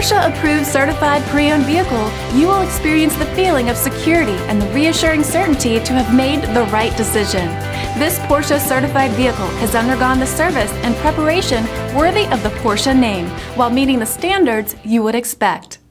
Porsche-approved certified pre-owned vehicle, you will experience the feeling of security and the reassuring certainty to have made the right decision. This Porsche certified vehicle has undergone the service and preparation worthy of the Porsche name, while meeting the standards you would expect.